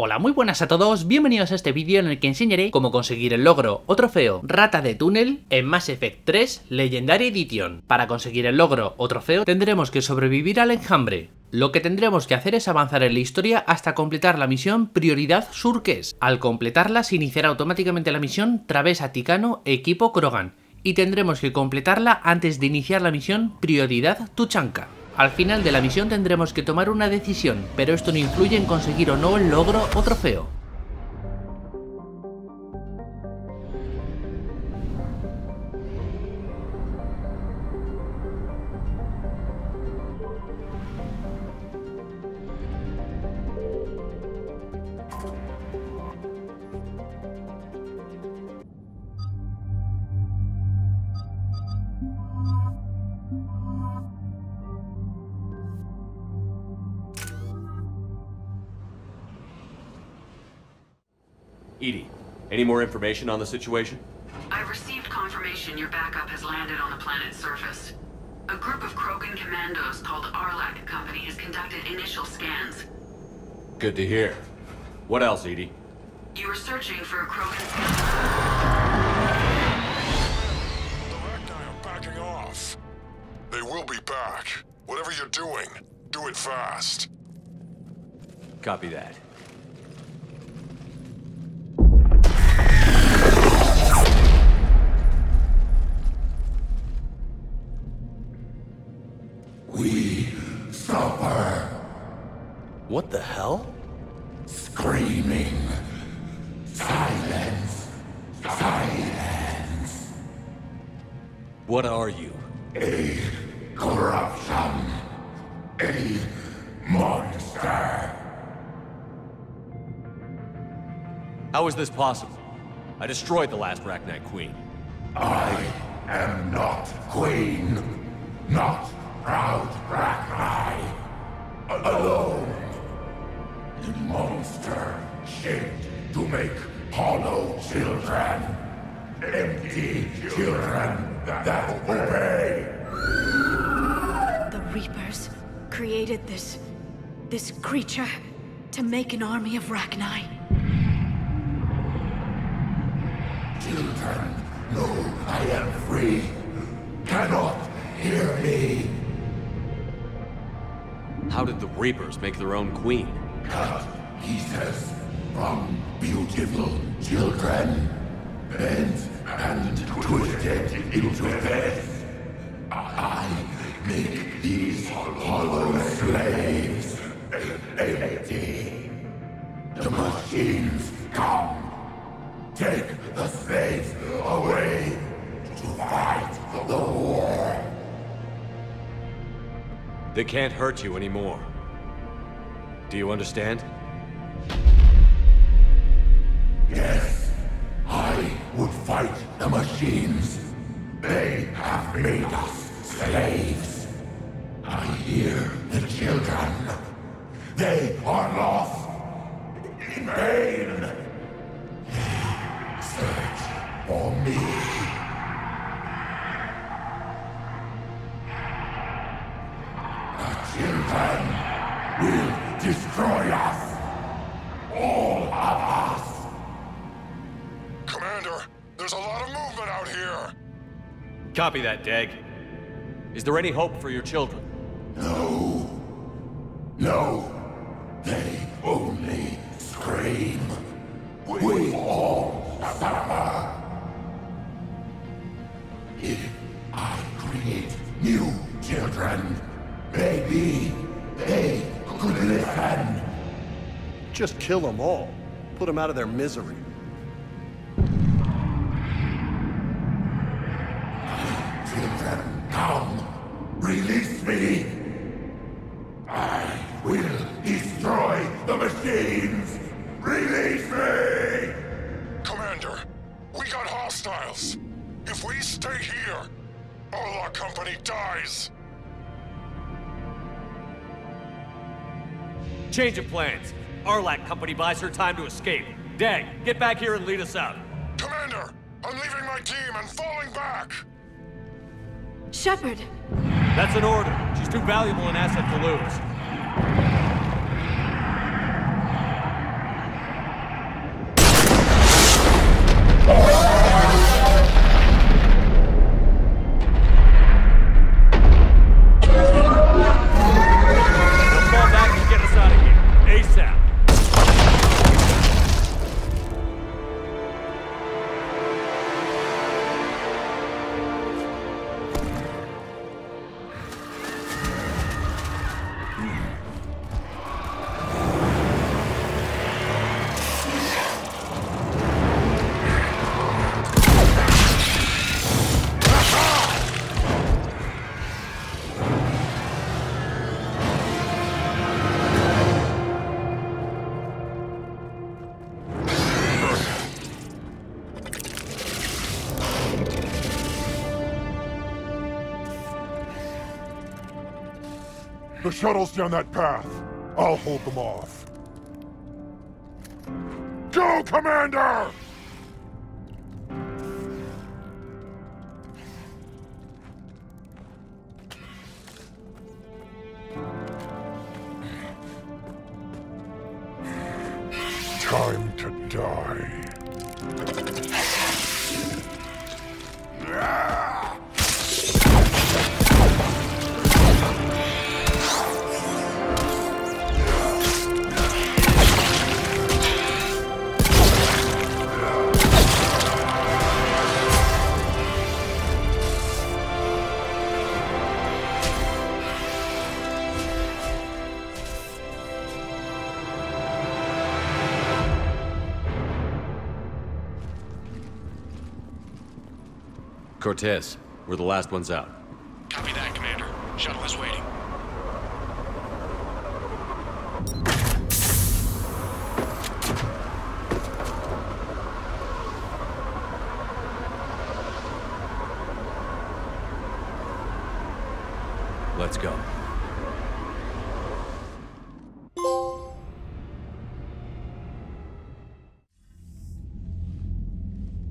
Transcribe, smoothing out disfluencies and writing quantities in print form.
Hola, muy buenas a todos, bienvenidos a este vídeo en el que enseñaré cómo conseguir el logro o trofeo Rata de Túnel en Mass Effect 3 Legendary Edition. Para conseguir el logro o trofeo tendremos que sobrevivir al enjambre. Lo que tendremos que hacer es avanzar en la historia hasta completar la misión Prioridad Surques. Al completarla se iniciará automáticamente la misión Travesa Ticano Equipo Krogan y tendremos que completarla antes de iniciar la misión Prioridad Tuchanka. Al final de la misión tendremos que tomar una decisión, pero esto no influye en conseguir o no el logro o trofeo. EDI, any more information on the situation? I've received confirmation your backup has landed on the planet's surface. A group of Krogan commandos called Arlac Company has conducted initial scans. Good to hear. What else, EDI? You were searching for a Krogan... The Rachni are backing off. They will be back. Whatever you're doing, do it fast. Copy that. We suffer. What the hell? Screaming. Silence. Silence. What are you? A corruption. A monster. How is this possible? I destroyed the last Rachni Queen. I am not Queen. Not proud Rachni. Alone. The monster shaped to make hollow children. Empty children that obey. The Reapers created this creature to make an army of Rachni. Children know I am free. Cannot hear me. How did the Reapers make their own queen? Cut pieces from beautiful children. Bent and twisted into this. I make these hollow slaves empty. The machines come. Take the slaves away to fight the war. They can't hurt you anymore. Do you understand? Yes, I would fight the machines. They have made us slaves. I hear the children. They are lost in vain. Search for me. The children will destroy us. All of us. Commander, there's a lot of movement out here. Copy that, Dag. Is there any hope for your children? No. No. They only scream. We all suffer. If I create new children, maybe they could listen. Just kill them all. Put them out of their misery. Children, come. Release me. I will destroy the machines. Release me. Commander, we got hostiles. If we stay here, Arlac Company dies. Change of plans. Arlac Company buys her time to escape. Dag, get back here and lead us out. Commander, I'm leaving my team and falling back. Shepard! That's an order. She's too valuable an asset to lose. The shuttle's down that path. I'll hold them off. Go, Commander! Time to die. Cortez, we're the last ones out. Copy that, Commander. Shuttle is waiting. Let's go.